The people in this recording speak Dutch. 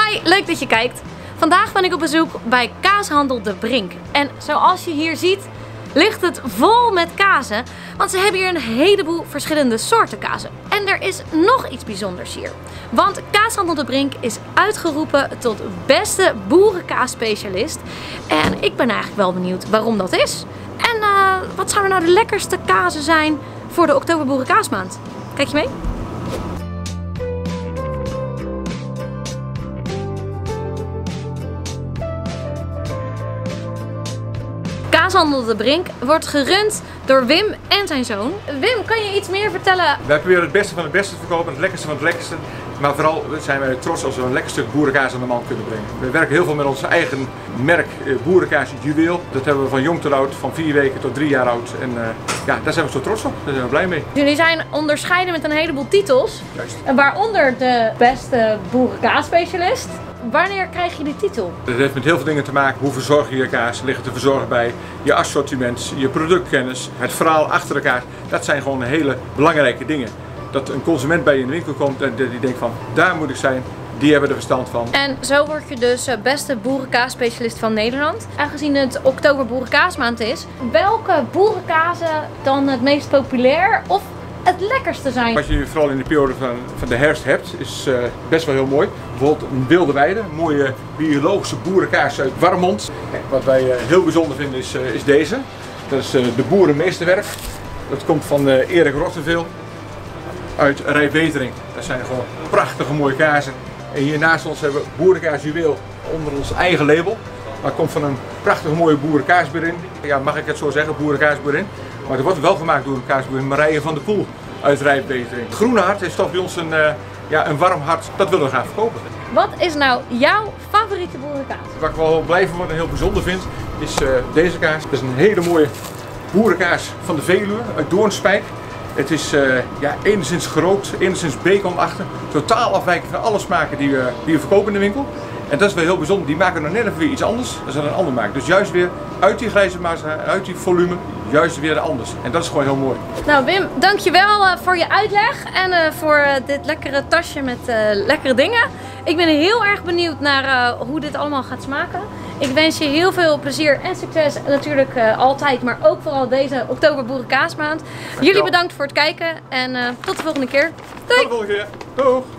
Hi, leuk dat je kijkt. Vandaag ben ik op bezoek bij Kaashandel De Brink. En zoals je hier ziet, ligt het vol met kazen. Want ze hebben hier een heleboel verschillende soorten kazen. En er is nog iets bijzonders hier. Want Kaashandel De Brink is uitgeroepen tot beste boerenkaasspecialist. En ik ben eigenlijk wel benieuwd waarom dat is. En wat zouden nou de lekkerste kazen zijn voor de Oktober Boerenkaasmaand? Kijk je mee? Kaashandel De Brink wordt gerund door Wim en zijn zoon. Wim, kan je iets meer vertellen? Wij proberen het beste van het beste te verkopen, het lekkerste van het lekkerste. Maar vooral zijn wij trots als we een lekker stuk boerenkaas aan de man kunnen brengen. We werken heel veel met ons eigen merk Boerenkaas Juweel. Dat hebben we van jong tot oud, van 4 weken tot 3 jaar oud. En ja, daar zijn we zo trots op, daar zijn we blij mee. Jullie zijn onderscheiden met een heleboel titels. Juist. Waaronder de beste boerenkaasspecialist. Wanneer krijg je die titel? Dat heeft met heel veel dingen te maken. Hoe verzorg je je kaas? Liggen te verzorgen bij je assortiment, je productkennis, het verhaal achter de kaas. Dat zijn gewoon hele belangrijke dingen. Dat een consument bij je in de winkel komt en die denkt van, daar moet ik zijn. Die hebben er verstand van. En zo word je dus beste boerenkaasspecialist van Nederland. Aangezien het Oktober Boerenkaasmaand is, welke boerenkazen dan het meest populair of het lekkerste zijn? Wat je vooral in de periode van de herfst hebt, is best wel heel mooi. Bijvoorbeeld een wilde weide, een mooie biologische boerenkaas uit Warmond. Wat wij heel bijzonder vinden is deze. Dat is de boerenmeesterwerk. Dat komt van Erik Rottenveel uit Rijpwetering. Dat zijn gewoon prachtige mooie kazen. En hier naast ons hebben we Boerenkaas Juweel onder ons eigen label. Maar het komt van een prachtige mooie boerenkaasboerin. Ja, mag ik het zo zeggen, boerenkaasboerin. Maar er wordt wel gemaakt door een kaasboerin Marije van der Poel uit Rijpwetering. Het groene hart is toch bij ons een warm hart. Dat willen we gaan verkopen. Wat is nou jouw favoriete boerenkaas? Wat ik wel heel blij van en heel bijzonder vind, is deze kaas. Het is een hele mooie boerenkaas van de Veluwe uit Doornspijk. Het is enigszins gerookt, enigszins baconachtig, totaal afwijkend van alle smaken die we verkopen in de winkel. En dat is wel heel bijzonder, die maken nog net even weer iets anders dan ze een ander maken. Dus juist weer uit die grijze massa, uit die volume, juist weer anders. En dat is gewoon heel mooi. Nou Wim, dankjewel voor je uitleg en voor dit lekkere tasje met lekkere dingen. Ik ben heel erg benieuwd naar hoe dit allemaal gaat smaken. Ik wens je heel veel plezier en succes natuurlijk altijd, maar ook vooral deze Oktober Boerenkaasmaand. Jullie bedankt voor het kijken en tot de volgende keer. Doei! Tot de volgende keer. Doeg!